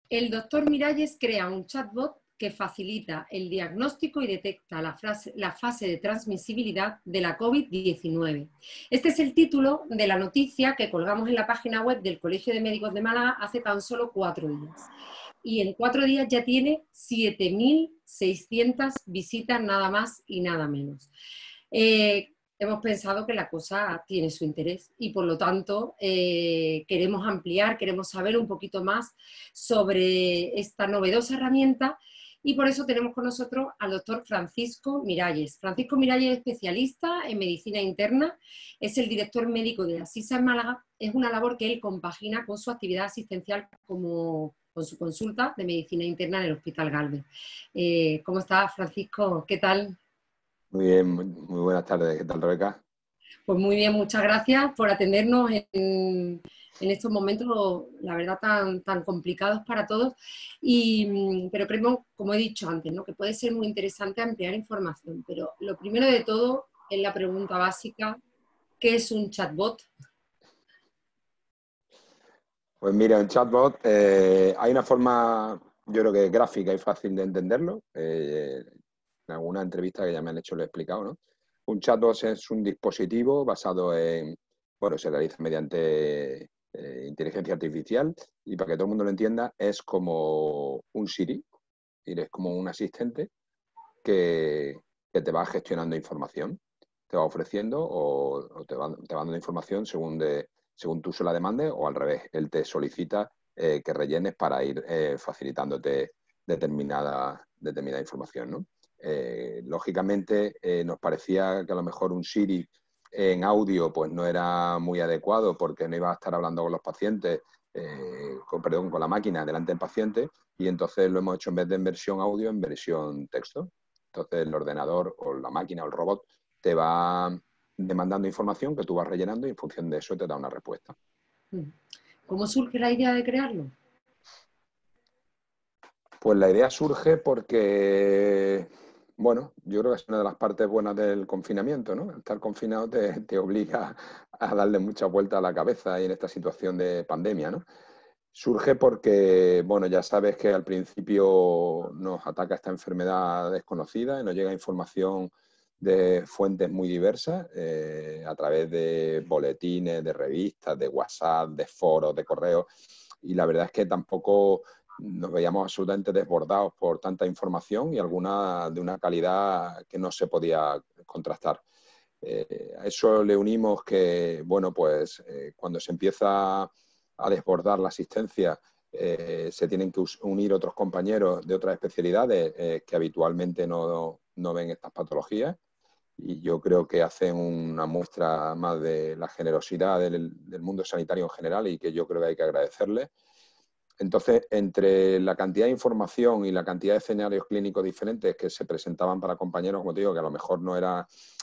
El doctor Miralles crea un chatbot que facilita el diagnóstico y detecta la fase de transmisibilidad de la COVID-19. Este es el título de la noticia que colgamos en la página web del Colegio de Médicos de Málaga hace tan solo 4 días. Y en 4 días ya tiene 7.600 visitas, nada más y nada menos. Hemos pensado que la cosa tiene su interés y por lo tanto queremos ampliar, queremos saber un poquito más sobre esta novedosa herramienta y por eso tenemos con nosotros al doctor Francisco Miralles. Francisco Miralles es especialista en medicina interna, es el director médico de la SISA en Málaga, es una labor que él compagina con su actividad asistencial con su consulta de medicina interna en el Hospital Galvez. ¿Cómo estás, Francisco? ¿Qué tal? Muy bien, muy buenas tardes. ¿Qué tal, Rebeca? Pues muy bien, muchas gracias por atendernos en estos momentos, la verdad, tan complicados para todos. Pero creemos, como he dicho antes, ¿no?, que puede ser muy interesante ampliar información. Pero lo primero de todo es la pregunta básica: ¿qué es un chatbot? Pues mira, un chatbot, hay una forma, yo creo que gráfica y fácil de entenderlo. En alguna entrevista que ya me han hecho lo he explicado, ¿no? Un chatbot es un dispositivo basado en, bueno, se realiza mediante inteligencia artificial y para que todo el mundo lo entienda, es como un Siri, es como un asistente que te va gestionando información, te va ofreciendo o te va dando información según tú se la demandes o al revés, él te solicita que rellenes para ir facilitándote determinada información, ¿no? Lógicamente nos parecía que a lo mejor un Siri en audio pues no era muy adecuado porque no iba a estar hablando con los pacientes, con la máquina delante del paciente, y entonces lo hemos hecho en vez de en versión audio, en versión texto. Entonces el ordenador o la máquina o el robot te va demandando información que tú vas rellenando y en función de eso te da una respuesta. ¿Cómo surge la idea de crearlo? Pues la idea surge porque, bueno, yo creo que es una de las partes buenas del confinamiento, ¿no? Estar confinado te obliga a darle mucha vuelta a la cabeza y en esta situación de pandemia, ¿no? Surge porque, bueno, ya sabes que al principio nos ataca esta enfermedad desconocida y nos llega información de fuentes muy diversas a través de boletines, de revistas, de WhatsApp, de foros, de correos, y la verdad es que tampoco nos veíamos absolutamente desbordados por tanta información y alguna de una calidad que no se podía contrastar. A eso le unimos que, bueno, pues cuando se empieza a desbordar la asistencia, se tienen que unir otros compañeros de otras especialidades que habitualmente no ven estas patologías, y yo creo que hacen una muestra más de la generosidad del mundo sanitario en general y que yo creo que hay que agradecerle. Entonces, entre la cantidad de información y la cantidad de escenarios clínicos diferentes que se presentaban para compañeros, como te digo, que a lo mejor no era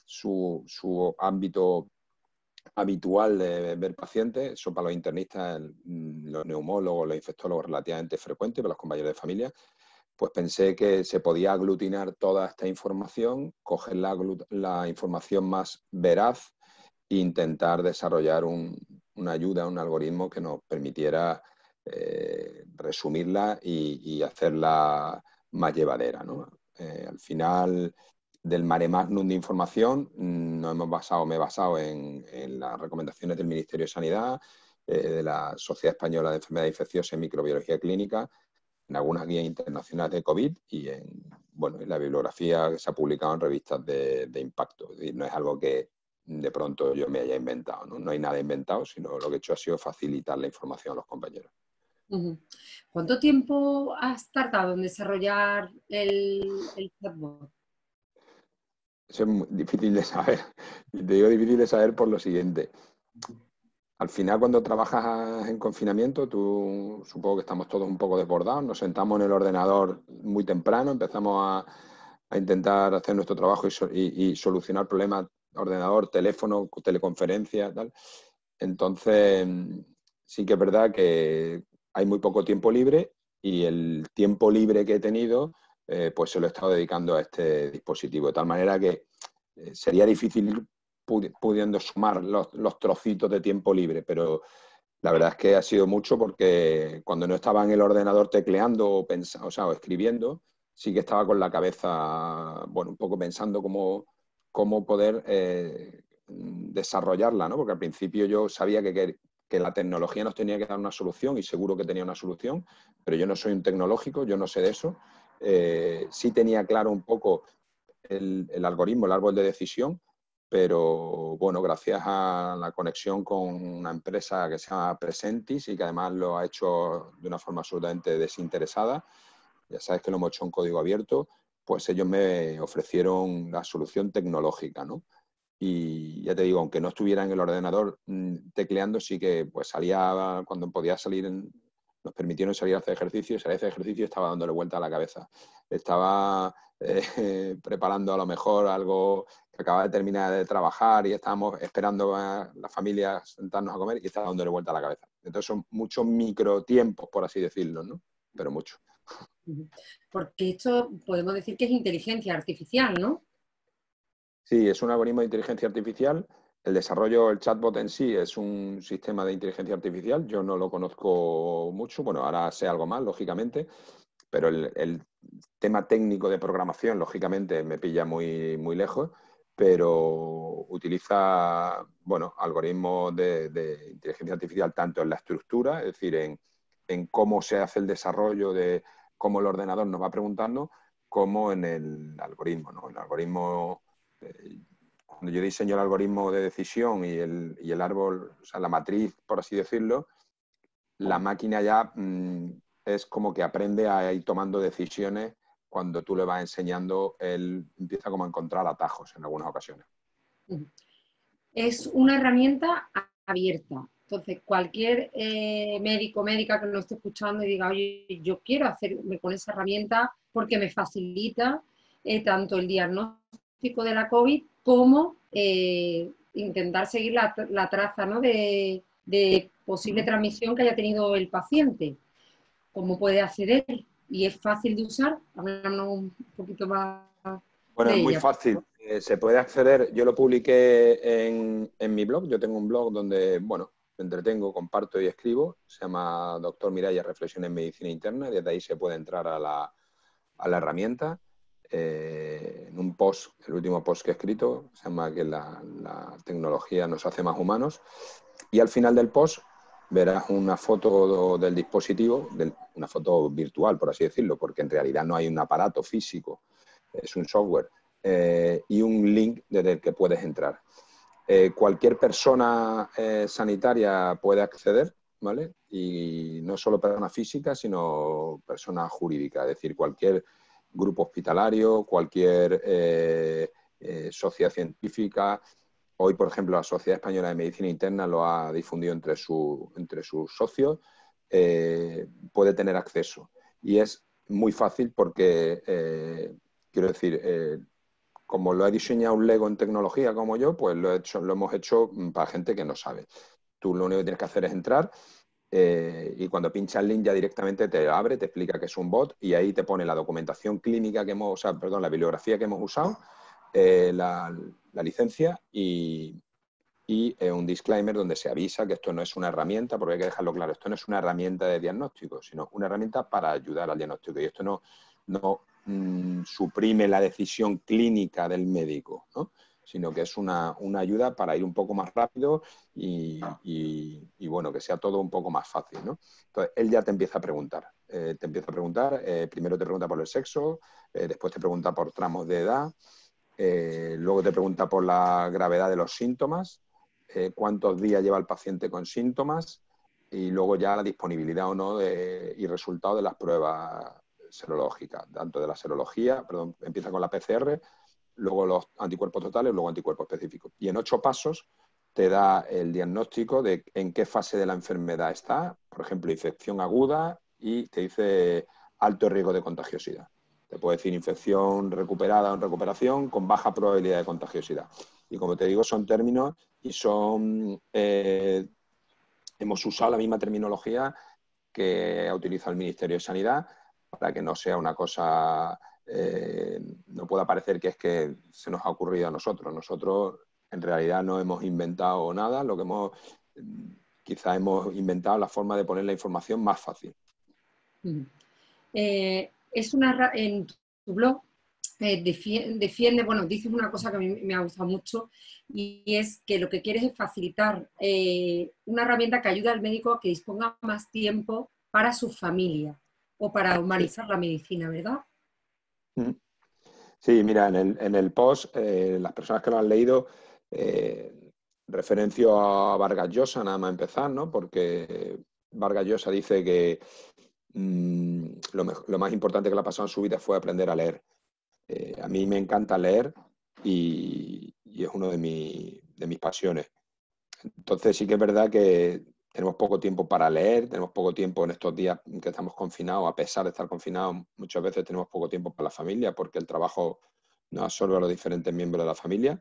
su ámbito habitual de ver pacientes, eso para los internistas, los neumólogos, los infectólogos relativamente frecuente, para los compañeros de familia, pues pensé que se podía aglutinar toda esta información, coger la información más veraz e intentar desarrollar una ayuda, un algoritmo que nos permitiera resumirla y hacerla más llevadera, ¿no? Al final del mare magnum de información me he basado en las recomendaciones del Ministerio de Sanidad, de la Sociedad Española de Enfermedades Infecciosas y Microbiología Clínica, en algunas guías internacionales de COVID y en la bibliografía que se ha publicado en revistas de impacto. Es decir, no es algo que de pronto yo me haya inventado, ¿no? No hay nada inventado, sino lo que he hecho ha sido facilitar la información a los compañeros. ¿Cuánto tiempo has tardado en desarrollar el chatbot? Eso es muy difícil de saber. Y te digo difícil de saber por lo siguiente. Al final, cuando trabajas en confinamiento, tú supongo que estamos todos un poco desbordados, nos sentamos en el ordenador muy temprano, empezamos a intentar hacer nuestro trabajo y solucionar problemas, ordenador, teléfono, teleconferencia, tal. Entonces, sí que es verdad que hay muy poco tiempo libre y el tiempo libre que he tenido, pues se lo he estado dedicando a este dispositivo, de tal manera que sería difícil ir pudiendo sumar los trocitos de tiempo libre, pero La verdad es que ha sido mucho porque cuando no estaba en el ordenador tecleando o escribiendo, sí que estaba con la cabeza, bueno, un poco pensando cómo poder desarrollarla, ¿no? Porque al principio yo sabía que la tecnología nos tenía que dar una solución y seguro que tenía una solución, pero yo no soy un tecnológico, yo no sé de eso. Sí tenía claro un poco el algoritmo, el árbol de decisión, pero bueno, gracias a la conexión con una empresa que se llama Presentis y que además lo ha hecho de una forma absolutamente desinteresada, ya sabes que lo hemos hecho en código abierto, pues ellos me ofrecieron la solución tecnológica, ¿no? Y ya te digo, aunque no estuviera en el ordenador tecleando, sí que pues salía cuando podía salir, nos permitieron salir a hacer ejercicio, y salir a hacer ejercicio y estaba dándole vuelta a la cabeza. Estaba preparando a lo mejor algo que acababa de terminar de trabajar y estábamos esperando a la familia sentarnos a comer y estaba dándole vuelta a la cabeza. Entonces son muchos microtiempos, por así decirlo, ¿no? Pero mucho. Porque esto podemos decir que es inteligencia artificial, ¿no? Sí, es un algoritmo de inteligencia artificial. El desarrollo, el chatbot en sí es un sistema de inteligencia artificial. Yo no lo conozco mucho. Bueno, ahora sé algo más, lógicamente, pero el tema técnico de programación, lógicamente, me pilla muy, muy lejos, pero utiliza, bueno, algoritmos de inteligencia artificial tanto en la estructura, es decir, en cómo se hace el desarrollo de cómo el ordenador nos va preguntando, como en el algoritmo, ¿no? El algoritmo, cuando yo diseño el algoritmo de decisión y el árbol, o sea, la matriz, por así decirlo, la máquina ya es como que aprende a ir tomando decisiones cuando tú le vas enseñando, él empieza como a encontrar atajos en algunas ocasiones. Es una herramienta abierta. Entonces, cualquier médico o médica que lo esté escuchando y diga, oye, yo quiero hacerme con esa herramienta porque me facilita tanto el diagnóstico de la COVID como intentar seguir la traza, ¿no? de posible transmisión que haya tenido el paciente. ¿Cómo puede acceder? Y es fácil de usar. Hablamos un poquito más Bueno, de es muy ella. fácil. Se puede acceder, yo lo publiqué en mi blog, yo tengo un blog donde, bueno, me entretengo, comparto y escribo, se llama Doctor Miralles Reflexiones en Medicina Interna, y desde ahí se puede entrar a la herramienta. En un post, el último post que he escrito, se llama que la tecnología nos hace más humanos, y al final del post verás una foto del dispositivo, una foto virtual, por así decirlo, porque en realidad no hay un aparato físico, es un software, y un link desde el que puedes entrar. Cualquier persona sanitaria puede acceder, ¿vale? Y no solo persona física, sino persona jurídica, es decir, cualquier grupo hospitalario, cualquier sociedad científica. Hoy, por ejemplo, la Sociedad Española de Medicina Interna lo ha difundido entre sus socios, puede tener acceso. Y es muy fácil porque, quiero decir, como lo he diseñado un Lego en tecnología como yo, pues lo hemos hecho para gente que no sabe. Tú lo único que tienes que hacer es entrar y cuando pinchas el link ya directamente te abre, te explica que es un bot y ahí te pone la documentación clínica que hemos, o sea, perdón, la bibliografía que hemos usado, la licencia y un disclaimer donde se avisa que esto no es una herramienta, porque hay que dejarlo claro, esto no es una herramienta de diagnóstico, sino una herramienta para ayudar al diagnóstico. Y esto no suprime la decisión clínica del médico, ¿no? Sino que es una ayuda para ir un poco más rápido y, bueno, que sea todo un poco más fácil, ¿no? Entonces, él ya te empieza a preguntar. Primero te pregunta por el sexo, después te pregunta por tramos de edad, luego te pregunta por la gravedad de los síntomas, cuántos días lleva el paciente con síntomas y luego ya la disponibilidad o no y resultado de las pruebas serológicas, tanto de la serología, perdón, empieza con la PCR, luego los anticuerpos totales, luego anticuerpos específicos. Y en 8 pasos te da el diagnóstico de en qué fase de la enfermedad está, por ejemplo, infección aguda y te dice alto riesgo de contagiosidad. Te puede decir infección recuperada o en recuperación con baja probabilidad de contagiosidad. Y como te digo, son términos y hemos usado la misma terminología que ha utilizado el Ministerio de Sanidad para que no sea una cosa, no pueda parecer que es que se nos ha ocurrido a nosotros. Nosotros en realidad no hemos inventado nada, lo que hemos quizá hemos inventado la forma de poner la información más fácil. En tu blog defiende, bueno, dices una cosa que a mí me ha gustado mucho y es que lo que quieres es facilitar una herramienta que ayude al médico a que disponga más tiempo para su familia o para humanizar la medicina, ¿verdad? Sí, mira, en el post, las personas que lo han leído, referencio a Vargas Llosa, nada más empezar, ¿no? Porque Vargas Llosa dice que lo más importante que le ha pasado en su vida fue aprender a leer. A mí me encanta leer y es una de mis pasiones. Entonces sí que es verdad que tenemos poco tiempo para leer, tenemos poco tiempo en estos días que estamos confinados, a pesar de estar confinados, muchas veces tenemos poco tiempo para la familia porque el trabajo nos absorbe a los diferentes miembros de la familia.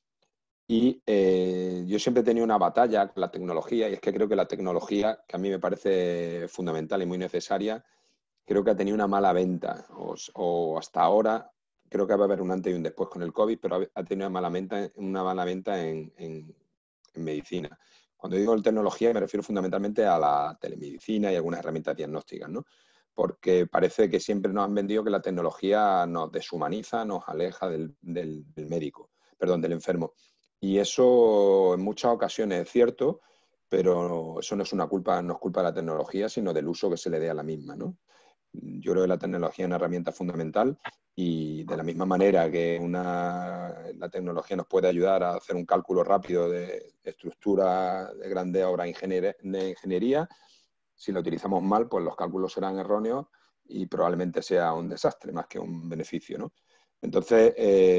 Y yo siempre he tenido una batalla con la tecnología y es que creo que la tecnología, que a mí me parece fundamental y muy necesaria, creo que ha tenido una mala venta o hasta ahora, creo que va a haber un antes y un después con el COVID, pero ha tenido una mala venta en medicina. Cuando digo tecnología me refiero fundamentalmente a la telemedicina y algunas herramientas diagnósticas, ¿no? Porque parece que siempre nos han vendido que la tecnología nos deshumaniza, nos aleja del médico, perdón, del enfermo. Y eso en muchas ocasiones es cierto, pero eso no es culpa de la tecnología, sino del uso que se le dé a la misma, ¿no? Yo creo que la tecnología es una herramienta fundamental y de la misma manera que la tecnología nos puede ayudar a hacer un cálculo rápido de estructura de grandes obras de ingeniería, si lo utilizamos mal, pues los cálculos serán erróneos y probablemente sea un desastre más que un beneficio, ¿no? Entonces,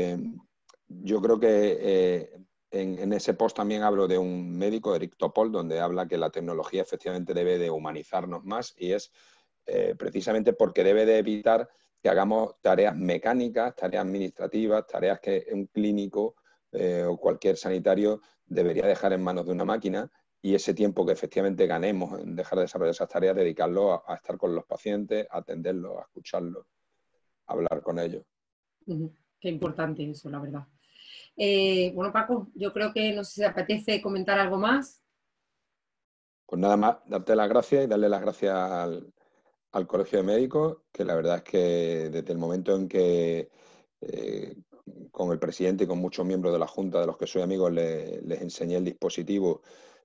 yo creo que en ese post también hablo de un médico, Eric Topol, donde habla que la tecnología efectivamente debe de humanizarnos más y es precisamente porque debe de evitar que hagamos tareas mecánicas, tareas administrativas, tareas que un clínico o cualquier sanitario debería dejar en manos de una máquina y ese tiempo que efectivamente ganemos en dejar de desarrollar esas tareas, dedicarlo a estar con los pacientes, a atenderlos, a escucharlos, a hablar con ellos. Qué importante eso, la verdad. Bueno, Paco, yo creo que no sé si te apetece comentar algo más. Pues nada más, darte las gracias y darle las gracias al Colegio de Médicos, que la verdad es que desde el momento en que con el presidente y con muchos miembros de la Junta de los que soy amigo les enseñé el dispositivo,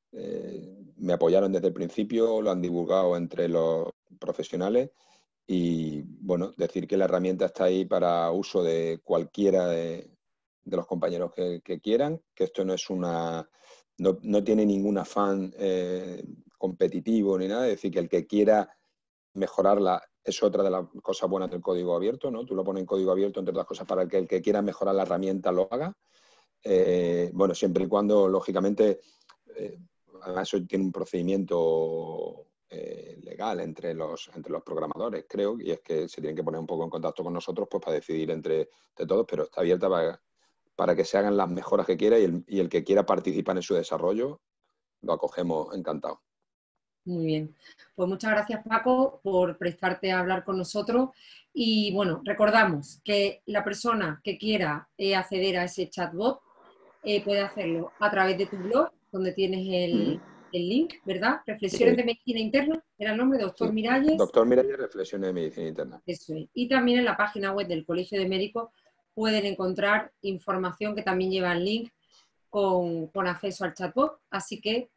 me apoyaron desde el principio, lo han divulgado entre los profesionales y bueno, decir que la herramienta está ahí para uso de cualquiera de los compañeros que quieran, que esto no es no tiene ningún afán competitivo ni nada, es decir, que el que quiera mejorarla es otra de las cosas buenas del código abierto, ¿no? Tú lo pones en código abierto, entre otras cosas, para que el que quiera mejorar la herramienta lo haga. Bueno, siempre y cuando, lógicamente, además eso tiene un procedimiento legal entre los programadores, creo, y es que se tienen que poner un poco en contacto con nosotros pues para decidir entre todos, pero está abierta para que se hagan las mejoras que quiera y el que quiera participar en su desarrollo, lo acogemos encantado. Muy bien. Pues muchas gracias, Paco, por prestarte a hablar con nosotros. Y bueno, recordamos que la persona que quiera acceder a ese chatbot puede hacerlo a través de tu blog, donde tienes el link, ¿verdad? Reflexiones de Medicina Interna, era el nombre, doctor Sí. Miralles. Doctor Miralles, Reflexiones de Medicina Interna. Eso es. Y también en la página web del Colegio de Médicos pueden encontrar información que también lleva el link con acceso al chatbot. Así que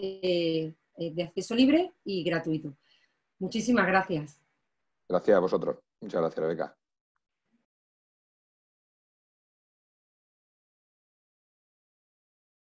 de acceso libre y gratuito. Muchísimas gracias. Gracias a vosotros. Muchas gracias, Rebeca.